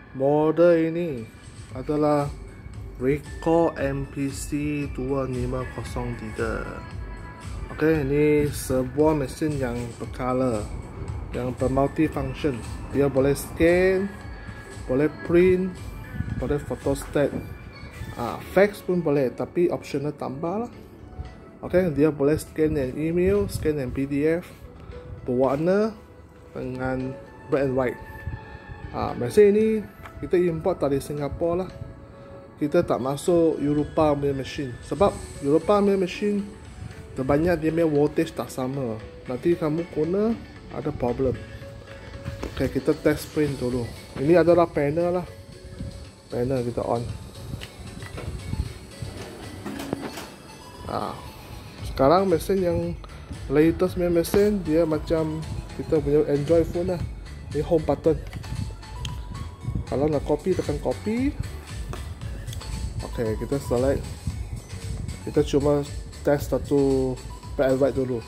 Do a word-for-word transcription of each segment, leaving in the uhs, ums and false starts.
Model ini adalah Ricoh M P C dua lima kosong tiga. Okey, ini sebuah mesin yang bercolor, yang bermultifunction. Dia boleh scan, boleh print, boleh photostat, ah, fax pun boleh, tapi optional tambah lah. Okey, dia boleh scan and email, scan and P D F, berwarna dengan black and white. Ah, mesin ini kita import dari Singapura lah. Kita tak masuk Eropa punya mesin, sebab Eropa punya mesin terbanyak dia punya voltage tak sama. Nanti kamu guna ada problem. Okay, kita test print dulu. Ini adalah panel lah. Panel kita on. Ah, sekarang mesin yang latest punya mesin, dia macam kita punya Android phone lah. Ini home button. Kalau nak copy, tekan copy. Okay, kita select. Kita cuma test satu black and white dulu.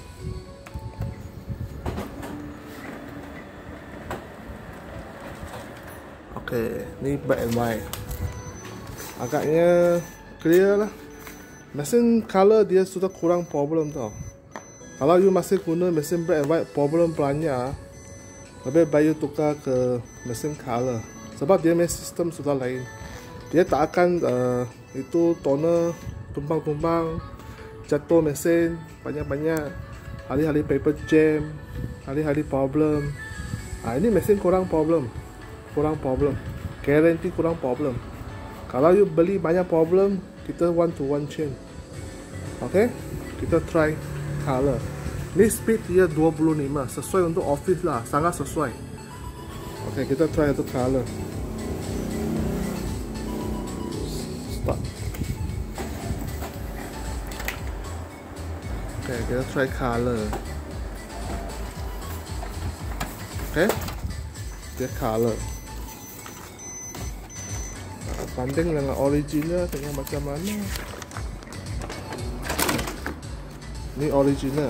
Okay, ni black and white. Agaknya clear lah. Mesin color dia sudah kurang problem tau. Kalau you masih guna mesin black and white, problem banyak. Lebih baik you tukar ke mesin color. Sebab dia punya sistem sudah lain. Dia tak akan uh, itu toner tumpang-tumpang, jatuh mesin banyak-banyak, hari-hari paper jam, hari-hari problem. Ah, ini mesin kurang problem, kurang problem, guarantee kurang problem. Kalau you beli banyak problem, kita one to one change. Okay, kita try color. Ini speed dia dua puluh lima, sesuai untuk office lah, sangat sesuai. Okay, kita try itu color. Start. Okay, kita try color. Okay, dia color. Nah, banding dengan original, tengok macam mana. Ini original.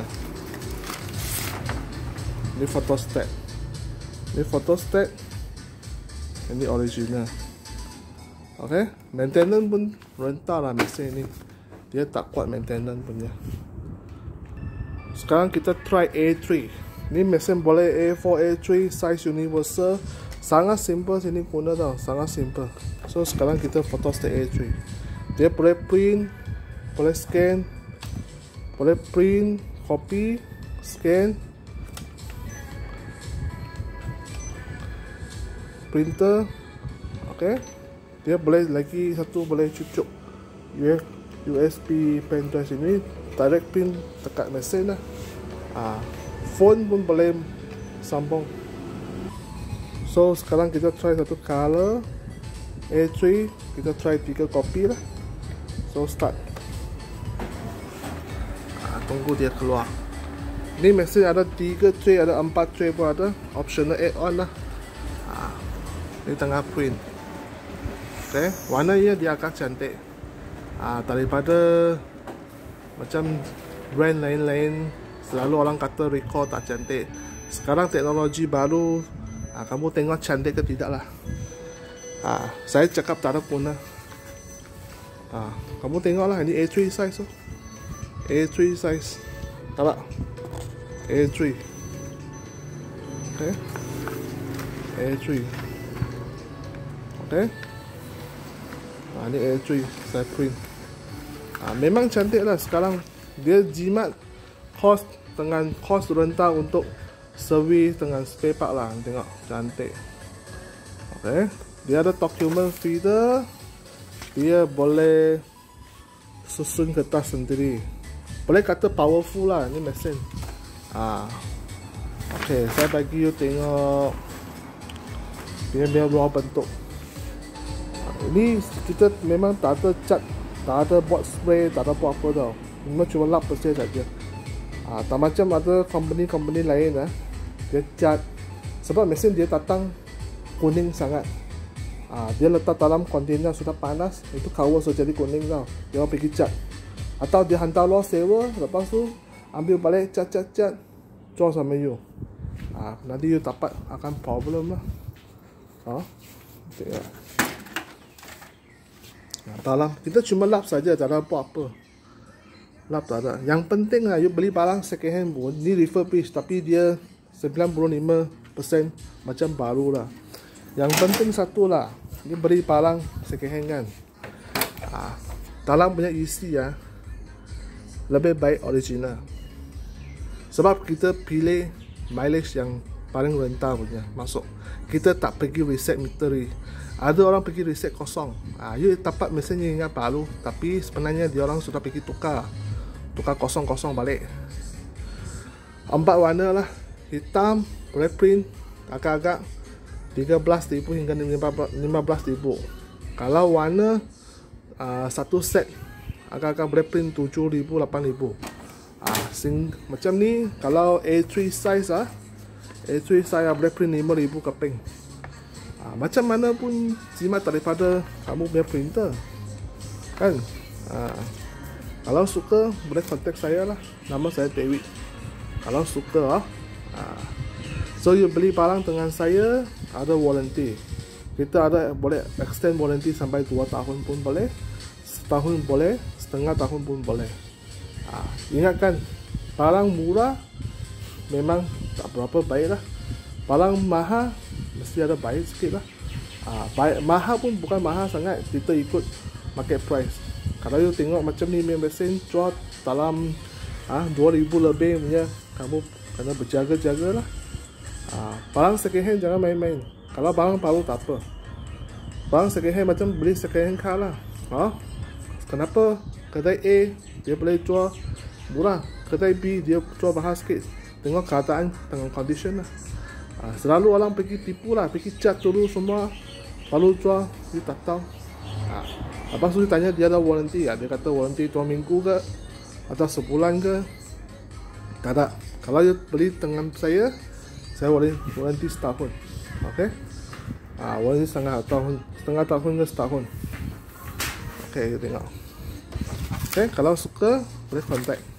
Ini photostat. Ini photostat. Ini original. Okay, maintenance pun rentar lah mesin ini. Dia tak kuat maintenance punya. Sekarang kita try A three. Ini mesin boleh A four, A three, size universal. Sangat simple sini guna tau, sangat simple. So sekarang kita photostat A three. Dia boleh print, boleh scan, boleh print, copy, scan, printer. Okay, dia boleh lagi satu, boleh cucuk U S B pen drive sini, direct pin dekat mesin lah. Ah, phone pun boleh sambung. So sekarang kita try satu color A three, kita try tiga copy lah. So start. Ah, tunggu dia keluar. Ini mesin ada tiga tray, ada empat tray pun ada, optional add on lah. Ah, ini tengah print. Okay, warnanya dia agak cantik. Ah, daripada macam brand lain-lain, selalu orang kata Ricoh tak cantik. Sekarang teknologi baru, ah, kamu tengok cantik ke tidak lah. Ah, saya cakap tak ada guna. Ah, kamu tengoklah, ini A three size tu. A three size. Nampak? A three. Okay. A three. Okay. Ah, ini A three saya print. Ah, memang cantik lah sekarang. Dia jimat cost dengan cost rental untuk servis dengan spare part lah. Tengok cantik. Okay. Dia ada document feeder. Dia boleh susun kertas sendiri. Boleh kata powerful lah ni mesin. Ah, okay, saya bagi you tengok dia dia raw bentuk. Ini kita memang tak ada cat, tak ada buat spray, tak ada buat apa tau. Memang cuma lap saja saja. Ah, tak macam ada company-company lain lah. Dia cat. Sebab mesin dia datang kuning sangat. Ah, dia letak dalam kontainer sudah panas, itu cover sudah jadi kuning tau. Dia pergi cat. Atau dia hantar luar sewa, lepas tu ambil balik cat-cat-cat, jual sama you. Ah, nanti you dapat akan problem lah. Ah, Tengok. Nah, dalam kita cuma lap saja, tak ada apa-apa. Lap tak ada. Yang penting lah, you beli barang second hand pun, ni refurbish tapi dia sembilan puluh lima persen macam baru lah. Yang penting satu lah, ni beli barang second hand kan. Ah, dalam punya isi ya, lebih baik original. Sebab kita pilih mileage yang paling rendah punya. Masuk, kita tak pergi reset meteri. Ada orang pergi reset kosong. Ah, you dapat mesinnya ingat baru, tapi sebenarnya dia orang sudah pergi tukar, tukar kosong-kosong balik. Empat warna lah, hitam, black print, agak-agak tiga belas ribu hingga lima belas ribu. Kalau warna uh, satu set agak-agak black print tujuh ribu, lapan ribu. Ah, sing macam ni kalau A tiga size ah, A tiga size black print lima ribu keping. Ah, macam mana pun jimat daripada kamu punya printer kan. Ah, kalau suka boleh kontak saya lah, nama saya David. Kalau suka ah, ah. So you beli barang dengan saya, ada warranty. Kita ada boleh extend warranty sampai dua tahun pun boleh, setahun boleh, setengah tahun pun boleh. Ah, ingatkan, barang murah memang tak berapa baik lah. Barang mahal mesti ada baik sikit lah. Ah, baik, mahal pun bukan mahal sangat, kita ikut market price. Kalau you tengok macam ni mesin jual dalam ah, dua ribu lebih punya, kamu kena berjaga-jaga lah. Ah, barang second hand jangan main-main. Kalau barang baru tak apa. Barang second hand macam beli second hand car lah. Ah, kenapa kedai A dia boleh jual murah, kedai B dia jual mahal sikit? Tengok keadaan dengan condition lah. Ah, selalu orang pergi tipu lah, pergi cat dulu semua baru jual, dia tak tahu. Ah, lepas tu dia tanya dia ada warranty, ah, dia kata warranty dua minggu ke atau sebulan ke. Tak ada. Kalau you beli dengan saya, saya boleh warranty setahun. Okey. Ah, warranty setengah tahun, setengah tahun ke setahun. Okey, you tengok. Okey, kalau suka boleh contact.